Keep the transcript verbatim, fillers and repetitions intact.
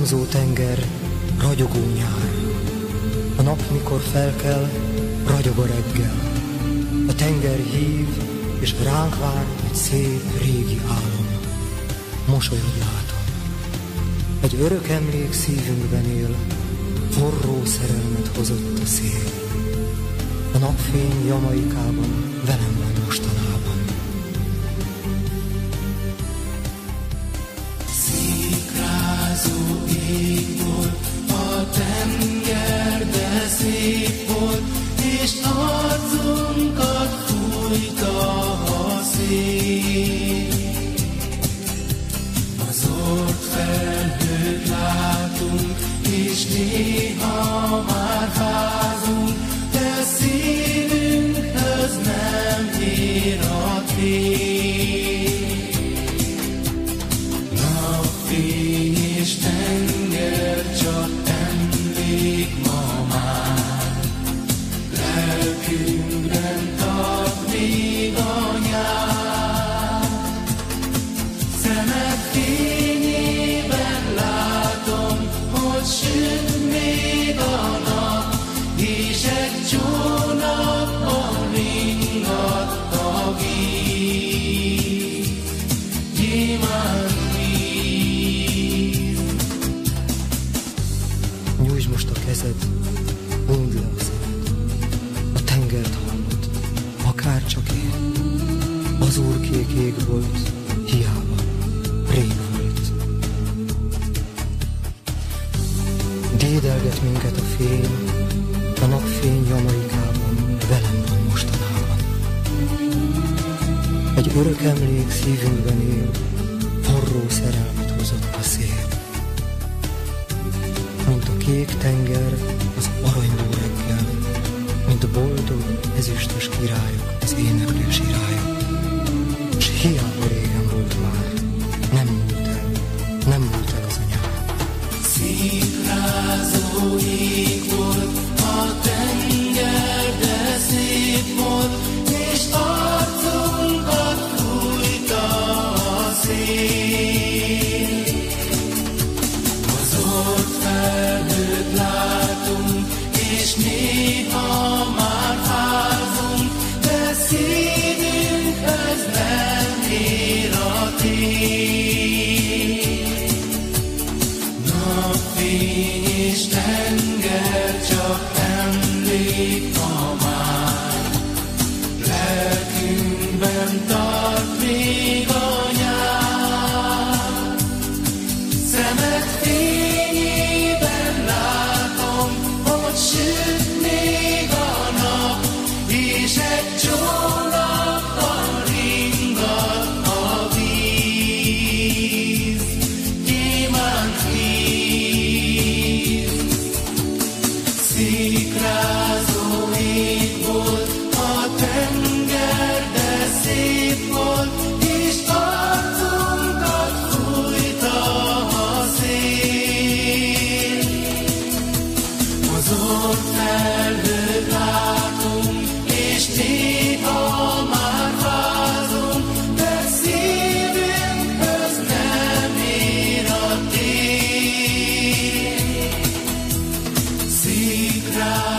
Áramzó tenger, ragyogó nyár. A nap, mikor felkel, ragyog a reggel. A tenger hív, és ránk vár egy szép régi álom. Mosolyod látom. Egy örök emlék szívünkben él, forró szerelmet hozott a szél. A napfény Jamaikában velem van mostanában. Szikrázó ég volt a tenger, de szép volt, és arcunkat fújta a szél. A zord felhőt látunk, és néha már fázunk, de szívünkhöz nem ér a tél. Napfény és tenger csak emlék ma már, lelkünkben tart még a nyár. Szemed fényében látom, hogy süt még a nap, és egy csónakban ringat a víz, gyémánt víz. Nyújtsd most a kezed, mondd le a szavad. A tengert hallod, akár csak én. Azúrkék ég volt, hiába, rég volt. Dédelget minket a fény, a napfény Jamaikában velem van mostanában. Egy örök emlék szívünkben él, forró szerelmet hozott a szél. Mint a kék tenger, az aranyló reggel, mint a boldog, ezüstös királyok, az éneklős irályok. S hiába régen volt már, nem múlt el, nem múlt el az a nyár. Szikrázó ég volt a tenger, de szép volt, és arcunkat fújta a szél. A zord felhőt látunk, és néha már fázunk, de szívünkhöz nem ér a tél. Napfény és tenger csak emlék ma már, lelkünkben tart még a nyár. Szemed fényében látom, hogy süt még a nap, és egy csónakban ringat a víz, gyémánt víz. Szikrázó ég volt a tenger, de szép volt, és arcunkat fújta a szél. A zord felhőt látunk, és néha már fázunk, de szívünkhöz nem ér a tél. Szikrázó